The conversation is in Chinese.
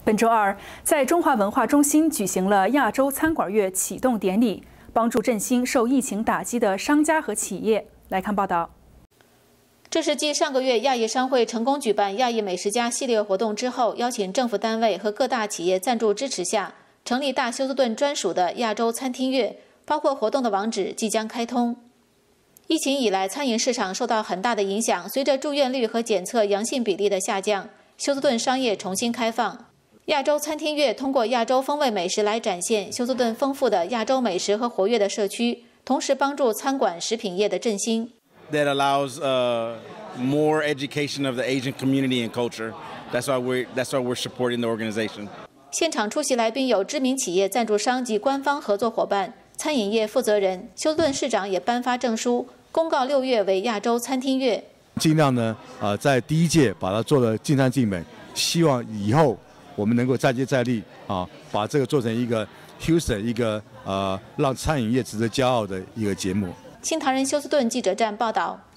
本周二，在中华文化中心举行了亚洲餐馆月启动典礼，帮助振兴受疫情打击的商家和企业。来看报道。 这是继上个月亚裔商会成功举办亚裔美食家系列活动之后，邀请政府单位和各大企业赞助支持下，成立大休斯顿专属的亚洲餐厅月，包括活动的网址即将开通。疫情以来，餐饮市场受到很大的影响，随着住院率和检测阳性比例的下降，休斯顿商业重新开放。亚洲餐厅月通过亚洲风味美食来展现休斯顿丰富的亚洲美食和活跃的社区，同时帮助餐馆食品业的振兴。 That allows more education of the Asian community and culture. That's why we're supporting the organization. 现场出席来宾有知名企业赞助商及官方合作伙伴、餐饮业负责人。休斯顿市长也颁发证书，公告6月为亚洲餐厅月。 尽量呢，在第一届把它做得尽善尽美，希望以后我们能够再接再厉啊，把这个做成一个 Houston 一个让餐饮业值得骄傲的一个节目。 新唐人休斯顿记者站报道。